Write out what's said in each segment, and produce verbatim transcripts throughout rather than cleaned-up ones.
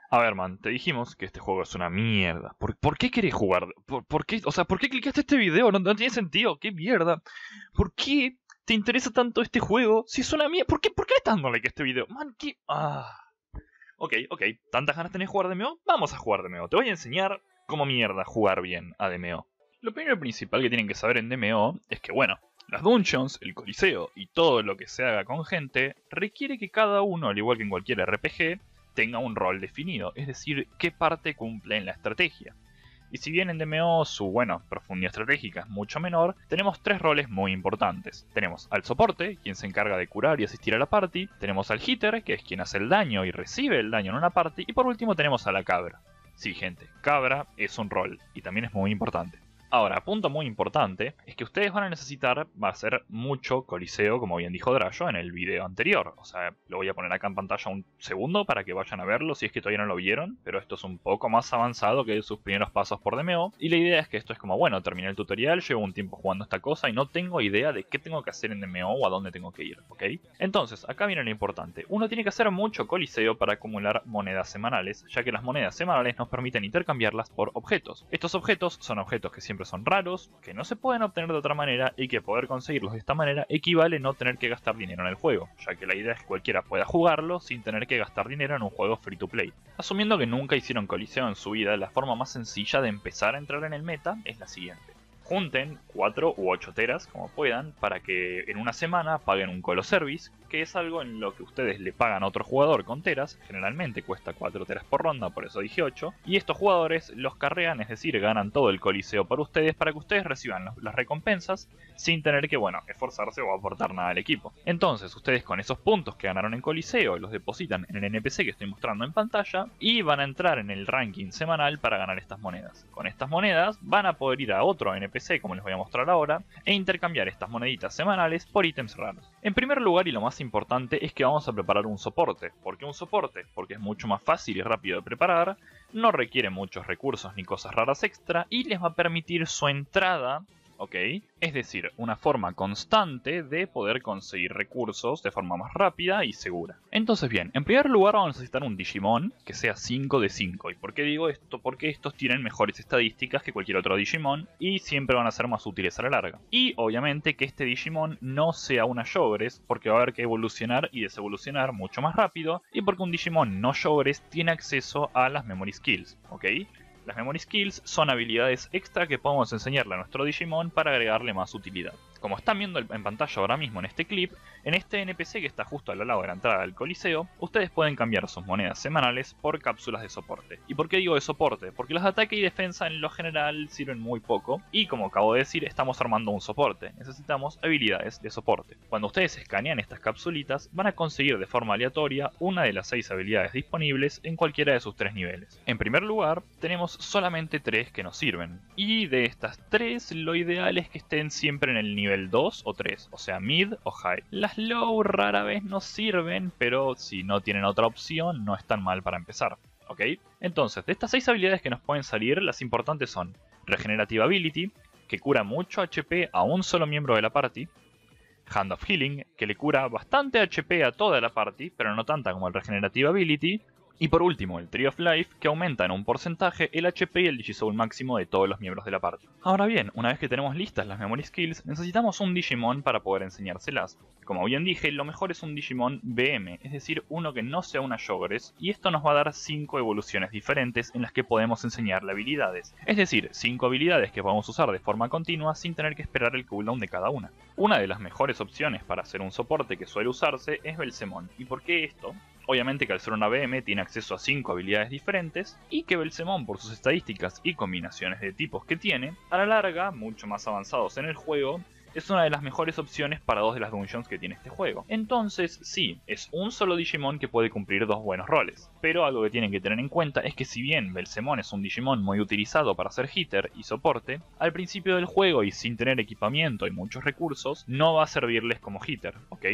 A ver, man, te dijimos que este juego es una mierda. ¿Por, por qué querés jugar? ¿Por, por qué? O sea, ¿por qué clicaste este video? No, no tiene sentido. ¿Qué mierda? ¿Por qué te interesa tanto este juego si es una mierda? ¿Por qué, por qué le estás dando like a este video? Man, ¿qué? Ah. Ok, ok. ¿Tantas ganas tenés de jugar D M O? Vamos a jugar D M O. Te voy a enseñar cómo mierda jugar bien a D M O. Lo primero y principal que tienen que saber en D M O es que, bueno, las dungeons, el coliseo y todo lo que se haga con gente requiere que cada uno, al igual que en cualquier R P G, tenga un rol definido, es decir, qué parte cumple en la estrategia. Y si bien en D M O su, bueno, profundidad estratégica es mucho menor, tenemos tres roles muy importantes. Tenemos al soporte, quien se encarga de curar y asistir a la party, tenemos al hitter, que es quien hace el daño y recibe el daño en una party, y por último tenemos a la cabra. Sí, gente, cabra es un rol, y también es muy importante. Ahora, punto muy importante, es que ustedes van a necesitar, va a ser mucho coliseo, como bien dijo Drayo en el video anterior. O sea, lo voy a poner acá en pantalla un segundo para que vayan a verlo si es que todavía no lo vieron, pero esto es un poco más avanzado que sus primeros pasos por D M O. Y la idea es que esto es como, bueno, terminé el tutorial, llevo un tiempo jugando esta cosa y no tengo idea de qué tengo que hacer en D M O o a dónde tengo que ir, ¿ok? Entonces, acá viene lo importante. Uno tiene que hacer mucho coliseo para acumular monedas semanales, ya que las monedas semanales nos permiten intercambiarlas por objetos. Estos objetos son objetos que siempre son raros, que no se pueden obtener de otra manera y que poder conseguirlos de esta manera equivale a no tener que gastar dinero en el juego, ya que la idea es que cualquiera pueda jugarlo sin tener que gastar dinero en un juego free to play. Asumiendo que nunca hicieron coliseo en su vida, la forma más sencilla de empezar a entrar en el meta es la siguiente. Junten cuatro u ocho teras, como puedan, para que en una semana paguen un colo service, que es algo en lo que ustedes le pagan a otro jugador con teras, generalmente cuesta cuatro teras por ronda, por eso dije ocho, y estos jugadores los carrean, es decir, ganan todo el coliseo para ustedes, para que ustedes reciban las recompensas sin tener que, bueno, esforzarse o aportar nada al equipo. Entonces, ustedes con esos puntos que ganaron en coliseo los depositan en el N P C que estoy mostrando en pantalla y van a entrar en el ranking semanal para ganar estas monedas. Con estas monedas van a poder ir a otro N P C, como les voy a mostrar ahora, e intercambiar estas moneditas semanales por ítems raros. En primer lugar, y lo más importante, es que vamos a preparar un soporte. ¿Por qué un soporte? Porque es mucho más fácil y rápido de preparar, no requiere muchos recursos ni cosas raras extra, y les va a permitir su entrada, ¿ok? Es decir, una forma constante de poder conseguir recursos de forma más rápida y segura. Entonces bien, en primer lugar vamos a necesitar un Digimon que sea cinco de cinco. ¿Y por qué digo esto? Porque estos tienen mejores estadísticas que cualquier otro Digimon y siempre van a ser más útiles a la larga. Y obviamente que este Digimon no sea una Yogres, porque va a haber que evolucionar y desevolucionar mucho más rápido, y porque un Digimon no Yogres tiene acceso a las Memory Skills, ¿ok? Las Memory Skills son habilidades extra que podemos enseñarle a nuestro Digimon para agregarle más utilidad. Como están viendo en pantalla ahora mismo en este clip, en este N P C que está justo al lado de la entrada del coliseo, ustedes pueden cambiar sus monedas semanales por cápsulas de soporte. ¿Y por qué digo de soporte? Porque los de ataque y defensa en lo general sirven muy poco, y como acabo de decir, estamos armando un soporte, necesitamos habilidades de soporte. Cuando ustedes escanean estas capsulitas, van a conseguir de forma aleatoria una de las seis habilidades disponibles en cualquiera de sus tres niveles. En primer lugar, tenemos solamente tres que nos sirven, y de estas tres, lo ideal es que estén siempre en el nivel nivel dos o tres, o sea mid o high. Las low rara vez nos sirven, pero si no tienen otra opción no es tan mal para empezar, ¿ok? Entonces, de estas seis habilidades que nos pueden salir, las importantes son Regenerative Ability, que cura mucho H P a un solo miembro de la party, Hand of Healing, que le cura bastante H P a toda la party, pero no tanta como el Regenerative Ability, y por último, el Tree of Life, que aumenta en un porcentaje el H P y el Digisoul máximo de todos los miembros de la party. Ahora bien, una vez que tenemos listas las Memory Skills, necesitamos un Digimon para poder enseñárselas. Como bien dije, lo mejor es un Digimon B M, es decir, uno que no sea una Yogres, y esto nos va a dar cinco evoluciones diferentes en las que podemos enseñarle habilidades. Es decir, cinco habilidades que podemos usar de forma continua sin tener que esperar el cooldown de cada una. Una de las mejores opciones para hacer un soporte que suele usarse es Belzemon. ¿Y por qué esto? Obviamente que al ser una B M tiene acceso a cinco habilidades diferentes, y que Belzemon, por sus estadísticas y combinaciones de tipos que tiene, a la larga, mucho más avanzados en el juego, es una de las mejores opciones para dos de las dungeons que tiene este juego. Entonces, sí, es un solo Digimon que puede cumplir dos buenos roles. Pero algo que tienen que tener en cuenta es que si bien Belzemon es un Digimon muy utilizado para hacer hitter y soporte, al principio del juego y sin tener equipamiento y muchos recursos, no va a servirles como hitter, ¿ok?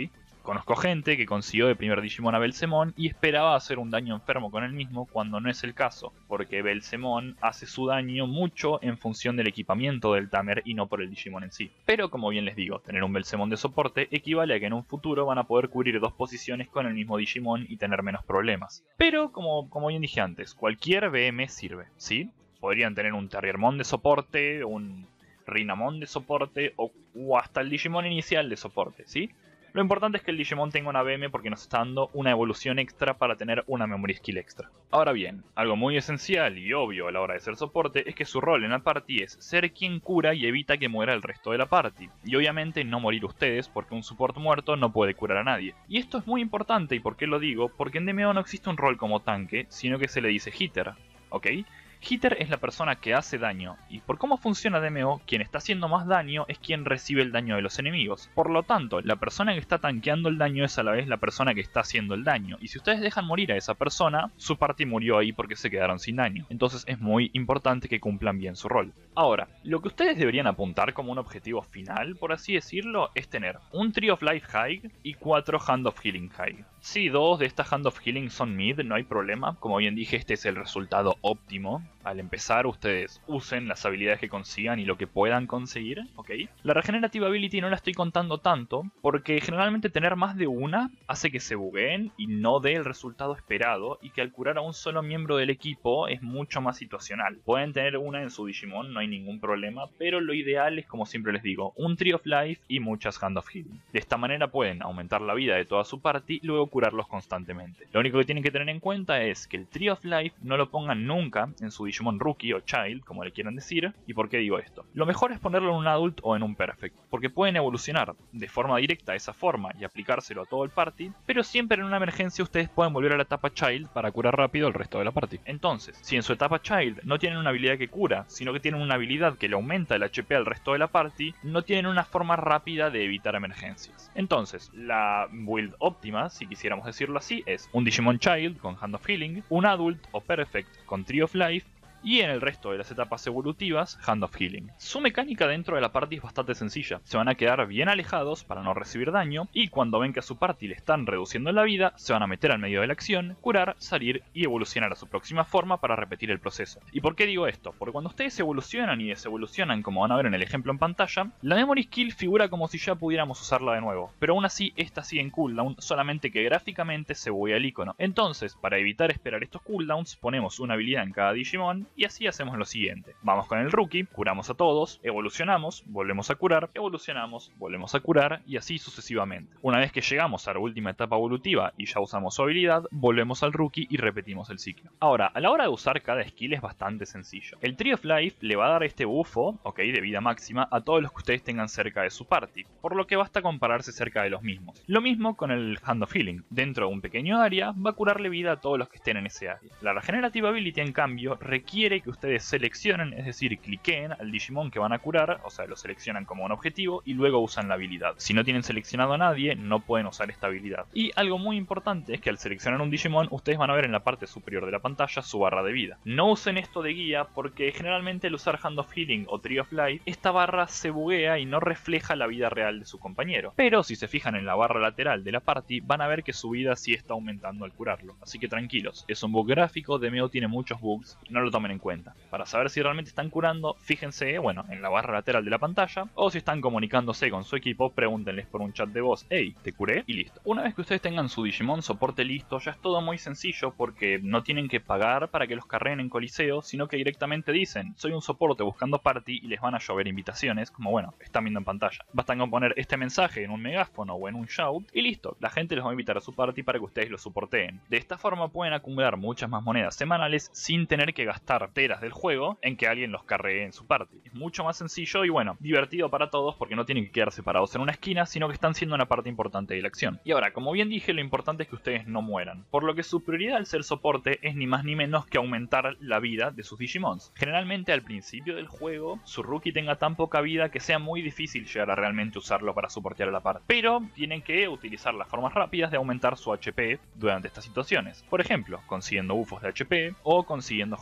Conozco gente que consiguió de primer Digimon a Belzemon y esperaba hacer un daño enfermo con el mismo cuando no es el caso, porque Belzemon hace su daño mucho en función del equipamiento del Tamer y no por el Digimon en sí. Pero como bien les digo, tener un Belzemon de soporte equivale a que en un futuro van a poder cubrir dos posiciones con el mismo Digimon y tener menos problemas. Pero como, como bien dije antes, cualquier B M sirve, ¿sí? Podrían tener un Terriermon de soporte, un Rinamon de soporte o, o hasta el Digimon inicial de soporte, ¿sí? Lo importante es que el Digimon tenga una B M porque nos está dando una evolución extra para tener una memory skill extra. Ahora bien, algo muy esencial y obvio a la hora de ser soporte es que su rol en la party es ser quien cura y evita que muera el resto de la party. Y obviamente no morir ustedes porque un support muerto no puede curar a nadie. Y esto es muy importante, ¿y por qué lo digo? Porque en D M O no existe un rol como tanque, sino que se le dice hitter, ¿ok? Hitter es la persona que hace daño, y por cómo funciona D M O, quien está haciendo más daño es quien recibe el daño de los enemigos. Por lo tanto, la persona que está tanqueando el daño es a la vez la persona que está haciendo el daño, y si ustedes dejan morir a esa persona, su party murió ahí porque se quedaron sin daño. Entonces es muy importante que cumplan bien su rol. Ahora, lo que ustedes deberían apuntar como un objetivo final, por así decirlo, es tener un Tree of Life High y cuatro Hand of Healing High. Si dos de estas Hand of Healing son mid, no hay problema. Como bien dije, este es el resultado óptimo. Al empezar, ustedes usen las habilidades que consigan y lo que puedan conseguir, ¿ok? La Regenerative Ability no la estoy contando tanto, porque generalmente tener más de una hace que se bugueen y no dé el resultado esperado, y que al curar a un solo miembro del equipo es mucho más situacional. Pueden tener una en su Digimon, no hay ningún problema, pero lo ideal es, como siempre les digo, un Tree of Life y muchas Hand of Healing. De esta manera pueden aumentar la vida de toda su party y luego curarlos constantemente. Lo único que tienen que tener en cuenta es que el Tree of Life no lo pongan nunca en su Digimon Rookie o Child, como le quieran decir. ¿Y por qué digo esto? Lo mejor es ponerlo en un Adult o en un Perfect, porque pueden evolucionar de forma directa a esa forma y aplicárselo a todo el party, pero siempre en una emergencia ustedes pueden volver a la etapa Child para curar rápido el resto de la party. Entonces, si en su etapa Child no tienen una habilidad que cura, sino que tienen una habilidad que le aumenta el H P al resto de la party, no tienen una forma rápida de evitar emergencias. Entonces, la build óptima, si quisiéramos decirlo así, es un Digimon Child con Hand of Healing, un Adult o Perfect con Tree of Life, y en el resto de las etapas evolutivas, Hand of Healing. Su mecánica dentro de la party es bastante sencilla. Se van a quedar bien alejados para no recibir daño, y cuando ven que a su party le están reduciendo la vida, se van a meter al medio de la acción, curar, salir y evolucionar a su próxima forma para repetir el proceso. ¿Y por qué digo esto? Porque cuando ustedes evolucionan y desevolucionan, como van a ver en el ejemplo en pantalla, la Memory Skill figura como si ya pudiéramos usarla de nuevo, pero aún así esta sigue en cooldown, solamente que gráficamente se buguea el icono. Entonces, para evitar esperar estos cooldowns, ponemos una habilidad en cada Digimon, y así hacemos lo siguiente. Vamos con el Rookie, curamos a todos, evolucionamos, volvemos a curar, evolucionamos, volvemos a curar, y así sucesivamente. Una vez que llegamos a la última etapa evolutiva y ya usamos su habilidad, volvemos al Rookie y repetimos el ciclo. Ahora, a la hora de usar cada skill es bastante sencillo. El Tree of Life le va a dar este bufo, ok, de vida máxima, a todos los que ustedes tengan cerca de su party, por lo que basta con pararse cerca de los mismos. Lo mismo con el Hand of Healing. Dentro de un pequeño área, va a curarle vida a todos los que estén en ese área. La Regenerative Ability, en cambio, requiere que ustedes seleccionen, es decir, cliquen al Digimon que van a curar, o sea, lo seleccionan como un objetivo y luego usan la habilidad. Si no tienen seleccionado a nadie, no pueden usar esta habilidad. Y algo muy importante es que al seleccionar un Digimon, ustedes van a ver en la parte superior de la pantalla su barra de vida. No usen esto de guía porque generalmente al usar Hand of Healing o Tree of Life, esta barra se buguea y no refleja la vida real de su compañero. Pero si se fijan en la barra lateral de la party, van a ver que su vida sí está aumentando al curarlo. Así que tranquilos, es un bug gráfico, D M O tiene muchos bugs, no lo tomen en cuenta. Para saber si realmente están curando, fíjense, bueno, en la barra lateral de la pantalla, o si están comunicándose con su equipo, pregúntenles por un chat de voz, hey, te curé, y listo. Una vez que ustedes tengan su Digimon soporte listo, ya es todo muy sencillo porque no tienen que pagar para que los carreen en Coliseo, sino que directamente dicen, soy un soporte buscando party, y les van a llover invitaciones, como bueno, están viendo en pantalla. Bastan con poner este mensaje en un megáfono o en un shout, y listo, la gente los va a invitar a su party para que ustedes lo soporteen. De esta forma pueden acumular muchas más monedas semanales sin tener que gastar teras del juego en que alguien los carree en su party. Es mucho más sencillo y bueno, divertido para todos porque no tienen que quedar separados en una esquina, sino que están siendo una parte importante de la acción. Y ahora, como bien dije, lo importante es que ustedes no mueran, por lo que su prioridad al ser soporte es ni más ni menos que aumentar la vida de sus Digimons. Generalmente al principio del juego, su Rookie tenga tan poca vida que sea muy difícil llegar a realmente usarlo para soportear a la party, pero tienen que utilizar las formas rápidas de aumentar su H P durante estas situaciones. Por ejemplo, consiguiendo bufos de H P o consiguiendo joyería.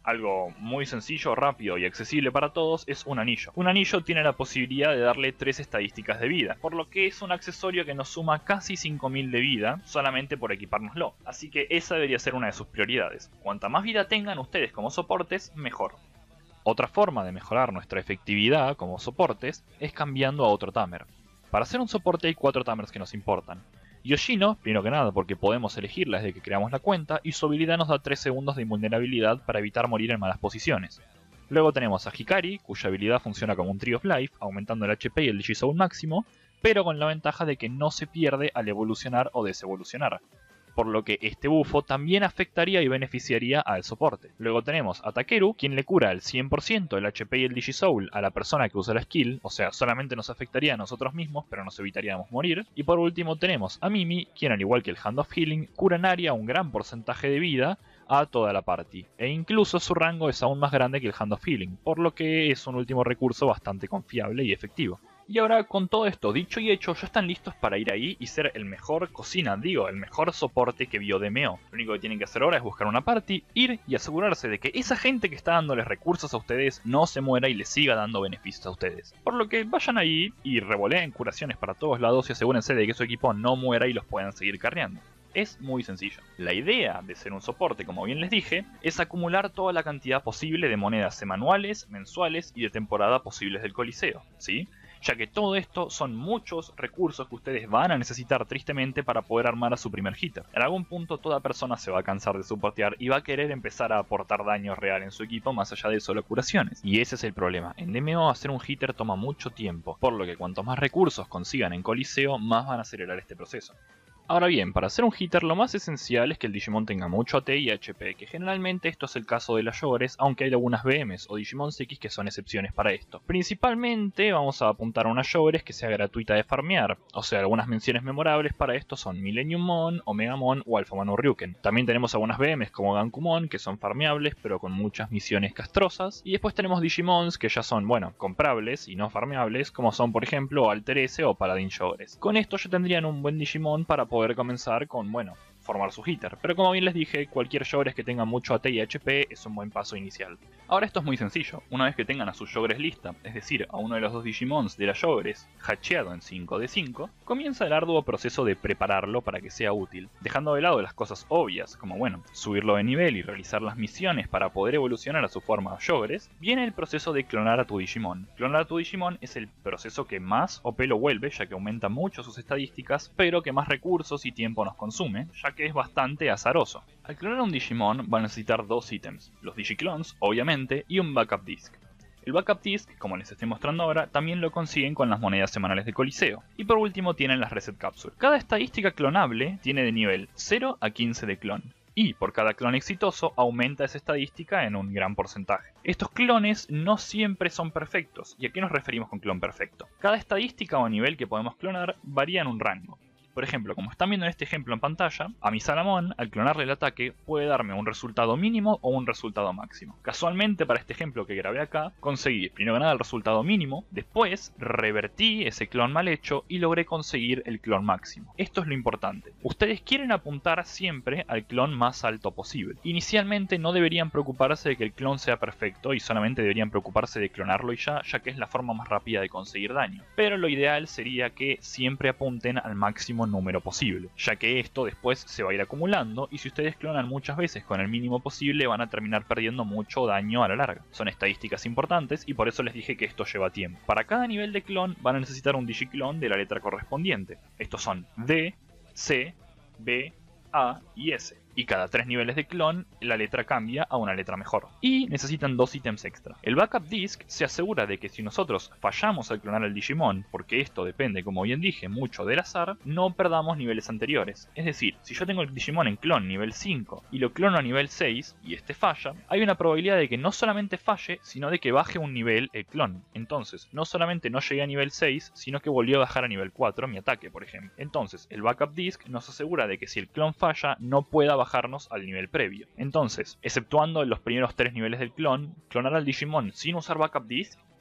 Algo muy sencillo, rápido y accesible para todos es un anillo. Un anillo tiene la posibilidad de darle tres estadísticas de vida, por lo que es un accesorio que nos suma casi cinco mil de vida solamente por equipárnoslo. Así que esa debería ser una de sus prioridades. Cuanta más vida tengan ustedes como soportes, mejor. Otra forma de mejorar nuestra efectividad como soportes es cambiando a otro tamer. Para ser un soporte hay cuatro tamers que nos importan. Yoshino, primero que nada porque podemos elegirla desde que creamos la cuenta y su habilidad nos da tres segundos de invulnerabilidad para evitar morir en malas posiciones. Luego tenemos a Hikari, cuya habilidad funciona como un Tree of Life, aumentando el H P y el Digisoul máximo, pero con la ventaja de que no se pierde al evolucionar o desevolucionar, por lo que este bufo también afectaría y beneficiaría al soporte. Luego tenemos a Takeru, quien le cura el cien por ciento del H P y el Digisoul a la persona que usa la skill, o sea, solamente nos afectaría a nosotros mismos, pero nos evitaríamos morir. Y por último tenemos a Mimi, quien al igual que el Hand of Healing, cura en área un gran porcentaje de vida a toda la party, e incluso su rango es aún más grande que el Hand of Healing, por lo que es un último recurso bastante confiable y efectivo. Y ahora, con todo esto dicho y hecho, ya están listos para ir ahí y ser el mejor cocina, digo, el mejor soporte que vio D M O. Lo único que tienen que hacer ahora es buscar una party, ir y asegurarse de que esa gente que está dándoles recursos a ustedes no se muera y les siga dando beneficios a ustedes. Por lo que vayan ahí y revoleen curaciones para todos lados y asegúrense de que su equipo no muera y los puedan seguir carreando. Es muy sencillo. La idea de ser un soporte, como bien les dije, es acumular toda la cantidad posible de monedas semanuales, mensuales y de temporada posibles del Coliseo, ¿sí? Ya que todo esto son muchos recursos que ustedes van a necesitar tristemente para poder armar a su primer hitter. En algún punto toda persona se va a cansar de soportear y va a querer empezar a aportar daño real en su equipo más allá de solo curaciones. Y ese es el problema. En D M O hacer un hitter toma mucho tiempo, por lo que cuantos más recursos consigan en Coliseo, más van a acelerar este proceso. Ahora bien, para hacer un hitter lo más esencial es que el Digimon tenga mucho A T y H P, que generalmente esto es el caso de las Yogres, aunque hay algunas B Ms o Digimon X que son excepciones para esto. Principalmente vamos a apuntar a una Yogres que sea gratuita de farmear, o sea, algunas menciones memorables para esto son Millennium Mon, Omega Mon o Alpha Mon Ryuken. También tenemos algunas B Ms como Gankumon que son farmeables pero con muchas misiones castrosas, y después tenemos Digimons que ya son, bueno, comprables y no farmeables, como son por ejemplo Alter S o Paladin Yogres. Con esto ya tendrían un buen Digimon para poder poder comenzar con, bueno, formar su hitter. Pero como bien les dije, cualquier Yogres que tenga mucho A T y H P es un buen paso inicial. Ahora esto es muy sencillo. Una vez que tengan a sus Yogres lista, es decir, a uno de los dos Digimons de la Yogres hacheado en cinco de cinco, comienza el arduo proceso de prepararlo para que sea útil. Dejando de lado las cosas obvias, como bueno, subirlo de nivel y realizar las misiones para poder evolucionar a su forma Yogres, viene el proceso de clonar a tu Digimon. Clonar a tu Digimon es el proceso que más O P lo vuelve, ya que aumenta mucho sus estadísticas, pero que más recursos y tiempo nos consume, ya que es bastante azaroso. Al clonar un Digimon va a necesitar dos ítems, los Digiclones, obviamente, y un Backup Disc. El Backup Disc, como les estoy mostrando ahora, también lo consiguen con las monedas semanales de Coliseo. Y por último tienen las Reset Capsule. Cada estadística clonable tiene de nivel cero a quince de clon. Y por cada clon exitoso aumenta esa estadística en un gran porcentaje. Estos clones no siempre son perfectos. ¿Y a qué nos referimos con clon perfecto? Cada estadística o nivel que podemos clonar varía en un rango. Por ejemplo, como están viendo en este ejemplo en pantalla, a mi Salamón, al clonarle el ataque, puede darme un resultado mínimo o un resultado máximo. Casualmente, para este ejemplo que grabé acá, conseguí primero que nada el resultado mínimo, después revertí ese clon mal hecho y logré conseguir el clon máximo. Esto es lo importante. Ustedes quieren apuntar siempre al clon más alto posible. Inicialmente no deberían preocuparse de que el clon sea perfecto y solamente deberían preocuparse de clonarlo y ya, ya que es la forma más rápida de conseguir daño. Pero lo ideal sería que siempre apunten al máximo número posible, ya que esto después se va a ir acumulando y si ustedes clonan muchas veces con el mínimo posible van a terminar perdiendo mucho daño a la larga. Son estadísticas importantes y por eso les dije que esto lleva tiempo. Para cada nivel de clon van a necesitar un digiclon de la letra correspondiente. Estos son D, C, B, A y S. Y cada tres niveles de clon, la letra cambia a una letra mejor. Y necesitan dos ítems extra. El Backup Disc se asegura de que si nosotros fallamos al clonar al Digimon, porque esto depende, como bien dije, mucho del azar, no perdamos niveles anteriores. Es decir, si yo tengo el Digimon en clon nivel cinco y lo clono a nivel seis y este falla, hay una probabilidad de que no solamente falle, sino de que baje un nivel el clon. Entonces, no solamente no llegué a nivel seis, sino que volvió a bajar a nivel cuatro mi ataque, por ejemplo. Entonces, el Backup Disc nos asegura de que si el clon falla, no pueda bajarnos al nivel previo. Entonces, exceptuando los primeros tres niveles del clon, clonar al Digimon sin usar Backup Disc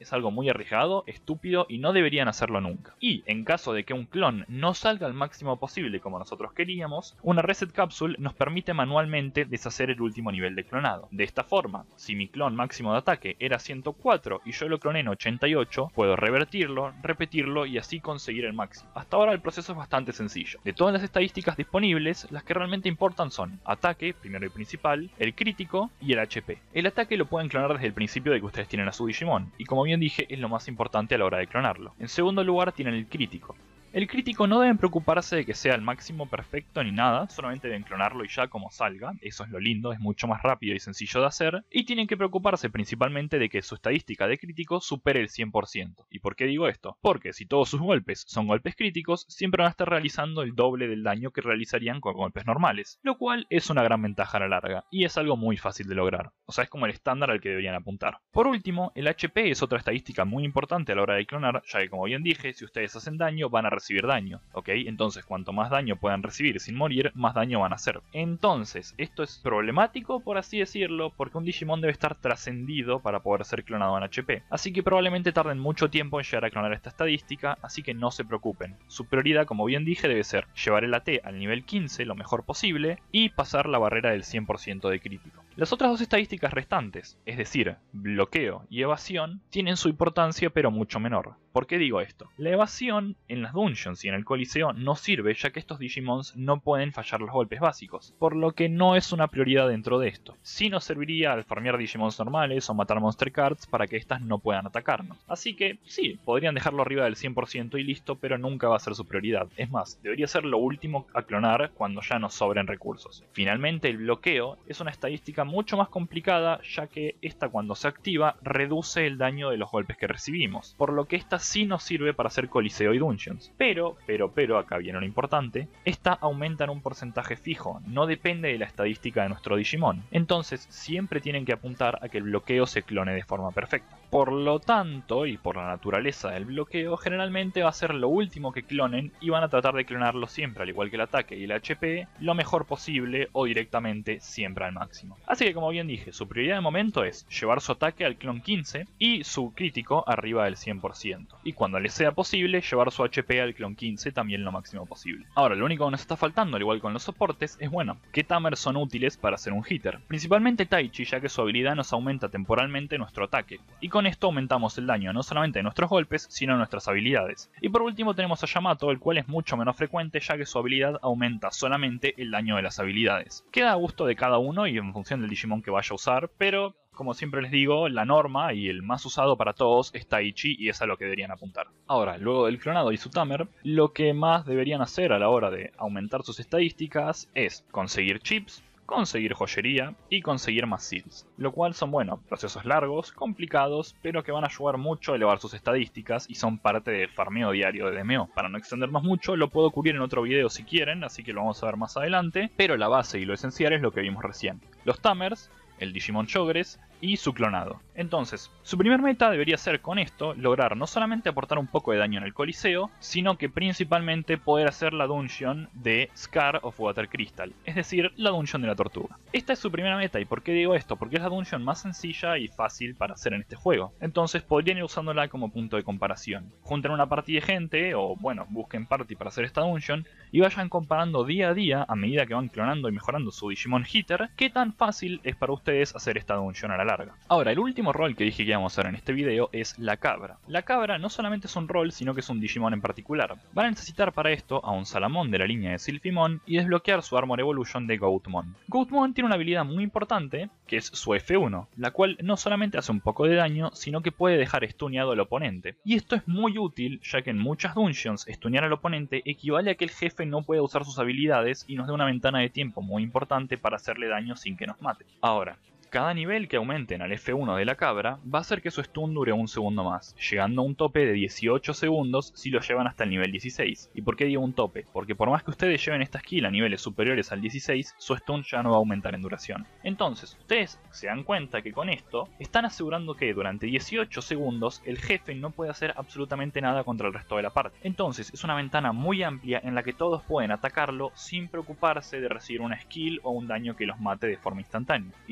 es algo muy arriesgado, estúpido y no deberían hacerlo nunca. Y en caso de que un clon no salga al máximo posible como nosotros queríamos, una Reset Capsule nos permite manualmente deshacer el último nivel de clonado. De esta forma, si mi clon máximo de ataque era ciento cuatro y yo lo cloné en ochenta y ocho, puedo revertirlo, repetirlo y así conseguir el máximo. Hasta ahora el proceso es bastante sencillo. De todas las estadísticas disponibles, las que realmente importan son ataque, primero y principal, el crítico y el H P. El ataque lo pueden clonar desde el principio de que ustedes tienen a su Digimon, y como bien dije, es lo más importante a la hora de clonarlo. En segundo lugar tienen el crítico. El crítico no deben preocuparse de que sea el máximo perfecto ni nada, solamente deben clonarlo y ya como salga, eso es lo lindo, es mucho más rápido y sencillo de hacer, y tienen que preocuparse principalmente de que su estadística de crítico supere el cien por ciento. ¿Y por qué digo esto? Porque si todos sus golpes son golpes críticos, siempre van a estar realizando el doble del daño que realizarían con golpes normales, lo cual es una gran ventaja a la larga, y es algo muy fácil de lograr, o sea es como el estándar al que deberían apuntar. Por último, el H P es otra estadística muy importante a la hora de clonar, ya que como bien dije, si ustedes hacen daño van a recibir daño, ¿ok? Entonces cuanto más daño puedan recibir sin morir, más daño van a hacer. Entonces, esto es problemático por así decirlo, porque un Digimon debe estar trascendido para poder ser clonado en H P, así que probablemente tarden mucho tiempo en llegar a clonar esta estadística, así que no se preocupen. Su prioridad, como bien dije, debe ser llevar el A T al nivel quince lo mejor posible y pasar la barrera del cien por ciento de crítico. Las otras dos estadísticas restantes, es decir, bloqueo y evasión, tienen su importancia pero mucho menor. ¿Por qué digo esto? La evasión en las dungeons y en el coliseo no sirve, ya que estos Digimons no pueden fallar los golpes básicos, por lo que no es una prioridad dentro de esto. Sí nos serviría al farmear Digimons normales o matar Monster Cards para que estas no puedan atacarnos. Así que sí, podrían dejarlo arriba del cien por ciento y listo, pero nunca va a ser su prioridad. Es más, debería ser lo último a clonar cuando ya nos sobren recursos. Finalmente, el bloqueo es una estadística mucho más complicada, ya que esta cuando se activa reduce el daño de los golpes que recibimos, por lo que esta sí nos sirve para hacer coliseo y dungeons. Pero, pero, pero, acá viene lo importante, esta aumenta en un porcentaje fijo, no depende de la estadística de nuestro Digimon. Entonces siempre tienen que apuntar a que el bloqueo se clone de forma perfecta. Por lo tanto, y por la naturaleza del bloqueo, generalmente va a ser lo último que clonen y van a tratar de clonarlo siempre, al igual que el ataque y el H P, lo mejor posible o directamente siempre al máximo. Así que como bien dije, su prioridad de momento es llevar su ataque al clon quince y su crítico arriba del cien por ciento. Y cuando les sea posible, llevar su H P al clon quince también lo máximo posible. Ahora, lo único que nos está faltando, al igual con los soportes, es bueno, ¿qué tamers son útiles para hacer un hitter? Principalmente Taichi, ya que su habilidad nos aumenta temporalmente nuestro ataque, y con esto aumentamos el daño no solamente de nuestros golpes, sino de nuestras habilidades. Y por último tenemos a Yamato, el cual es mucho menos frecuente, ya que su habilidad aumenta solamente el daño de las habilidades. Queda a gusto de cada uno y en función del Digimon que vaya a usar, pero como siempre les digo, la norma y el más usado para todos es Taichi y es a lo que deberían apuntar. Ahora, luego del clonado y su tamer, lo que más deberían hacer a la hora de aumentar sus estadísticas es conseguir chips, conseguir joyería y conseguir más seeds, lo cual son, bueno, procesos largos, complicados, pero que van a ayudar mucho a elevar sus estadísticas y son parte del farmeo diario de D M O. Para no extendernos mucho, lo puedo cubrir en otro video si quieren, así que lo vamos a ver más adelante, pero la base y lo esencial es lo que vimos recién. Los tamers, el Digimon Shogres y su clonado. Entonces, su primer meta debería ser con esto lograr no solamente aportar un poco de daño en el coliseo, sino que principalmente poder hacer la dungeon de Scar of Water Crystal, es decir, la dungeon de la tortuga. Esta es su primera meta, ¿y por qué digo esto? Porque es la dungeon más sencilla y fácil para hacer en este juego. Entonces podrían ir usándola como punto de comparación. Junten una party de gente, o bueno, busquen party para hacer esta dungeon, y vayan comparando día a día, a medida que van clonando y mejorando su Digimon Hitter, qué tan fácil es para ustedes hacer esta dungeon a la larga. Ahora, el último rol que dije que íbamos a hacer en este video es la cabra. La cabra no solamente es un rol, sino que es un Digimon en particular. Van a necesitar para esto a un Salamon de la línea de Silphimon y desbloquear su Armor Evolution de Goatmon. Goatmon tiene una habilidad muy importante, que es su F uno, la cual no solamente hace un poco de daño, sino que puede dejar stuneado al oponente. Y esto es muy útil, ya que en muchas dungeons stunear al oponente equivale a que el jefe no pueda usar sus habilidades y nos dé una ventana de tiempo muy importante para hacerle daño sin que nos mate. Ahora, cada nivel que aumenten al F uno de la cabra va a hacer que su stun dure un segundo más, llegando a un tope de dieciocho segundos si lo llevan hasta el nivel dieciséis. ¿Y por qué digo un tope? Porque por más que ustedes lleven esta skill a niveles superiores al dieciséis, su stun ya no va a aumentar en duración. Entonces, ustedes se dan cuenta que con esto están asegurando que durante dieciocho segundos el jefe no puede hacer absolutamente nada contra el resto de la parte. Entonces es una ventana muy amplia en la que todos pueden atacarlo sin preocuparse de recibir una skill o un daño que los mate de forma instantánea. Y si bien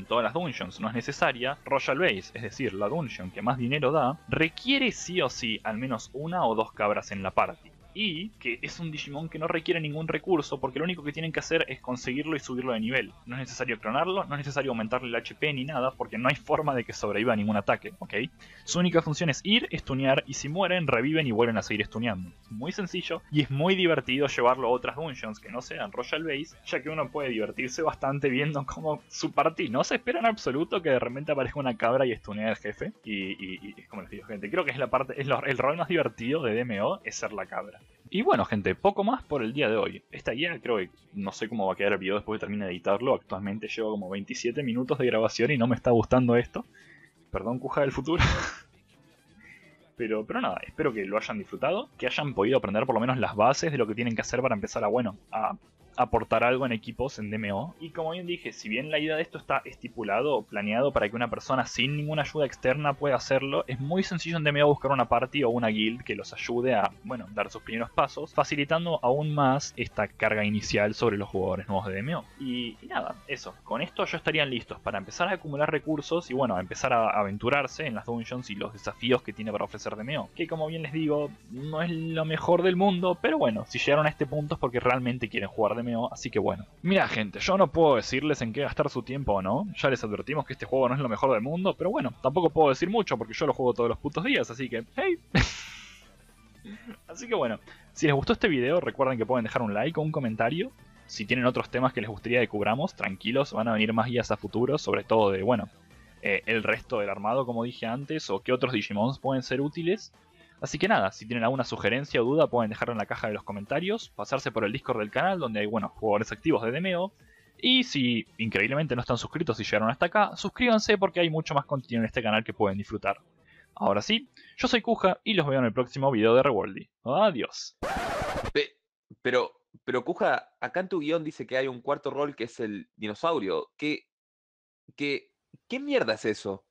en todas las dungeons no es necesaria, Royal Base, es decir, la dungeon que más dinero da, requiere sí o sí al menos una o dos cabras en la party. Y que es un Digimon que no requiere ningún recurso porque lo único que tienen que hacer es conseguirlo y subirlo de nivel. No es necesario clonarlo, no es necesario aumentarle el H P ni nada porque no hay forma de que sobreviva a ningún ataque, ¿ok? Su única función es ir, stunear y si mueren reviven y vuelven a seguir stuneando. Es muy sencillo y es muy divertido llevarlo a otras dungeons que no sean Royal Base, ya que uno puede divertirse bastante viendo cómo su party no se espera en absoluto que de repente aparezca una cabra y stunee al jefe. Y, y, y es como les digo, gente, creo que es la parte, es lo, el rol más divertido de D M O es ser la cabra. Y bueno, gente, poco más por el día de hoy. Esta guía creo que no sé cómo va a quedar el video después de terminar de editarlo. Actualmente llevo como veintisiete minutos de grabación y no me está gustando esto. Perdón, Kuja del futuro. Pero, pero nada, espero que lo hayan disfrutado, que hayan podido aprender por lo menos las bases de lo que tienen que hacer para empezar a, bueno, a aportar algo en equipos en D M O. Y como bien dije, si bien la idea de esto está estipulado o planeado para que una persona sin ninguna ayuda externa pueda hacerlo, es muy sencillo en D M O buscar una party o una guild que los ayude a, bueno, dar sus primeros pasos, facilitando aún más esta carga inicial sobre los jugadores nuevos de D M O. Y, y nada, eso, con esto ya estarían listos para empezar a acumular recursos y bueno, a empezar a aventurarse en las dungeons y los desafíos que tiene para ofrecer D M O. Que como bien les digo, no es lo mejor del mundo, pero bueno, si llegaron a este punto es porque realmente quieren jugar D M O, así que bueno. Mira gente, yo no puedo decirles en qué gastar su tiempo o no, ya les advertimos que este juego no es lo mejor del mundo, pero bueno, tampoco puedo decir mucho porque yo lo juego todos los putos días, así que, hey. Así que bueno, si les gustó este video recuerden que pueden dejar un like o un comentario. Si tienen otros temas que les gustaría que cubramos, tranquilos, van a venir más guías a futuro, sobre todo de, bueno, eh, el resto del armado como dije antes, o qué otros Digimons pueden ser útiles. Así que nada, si tienen alguna sugerencia o duda pueden dejarlo en la caja de los comentarios, pasarse por el Discord del canal donde hay buenos jugadores activos de D M O. Y si increíblemente no están suscritos y llegaron hasta acá, suscríbanse porque hay mucho más contenido en este canal que pueden disfrutar. Ahora sí, yo soy Kuja y los veo en el próximo video de Reworldy. Adiós. Pe pero, pero Kuja, acá en tu guión dice que hay un cuarto rol que es el dinosaurio. ¿Qué, qué, qué mierda es eso?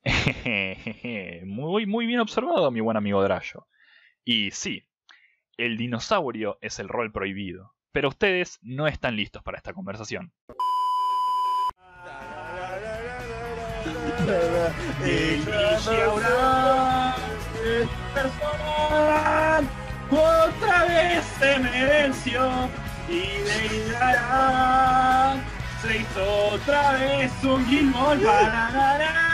muy, muy bien observado, mi buen amigo Drayo. Y sí, el dinosaurio es el rol prohibido, pero ustedes no están listos para esta conversación. Otra vez se me venció y de Irán se hizo otra vez un Gilmore.